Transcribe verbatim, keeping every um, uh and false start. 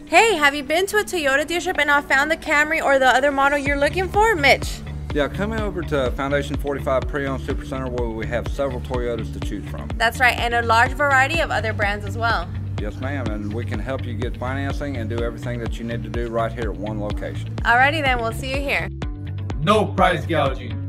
Hey, have you been to a Toyota dealership and not found the Camry or the other model you're looking for, Mitch? Yeah, come over to Foundation forty-five Pre-Owned Supercenter where we have several Toyotas to choose from. That's right, and a large variety of other brands as well. Yes, ma'am, and we can help you get financing and do everything that you need to do right here at one location. Alrighty then, we'll see you here. No price gouging.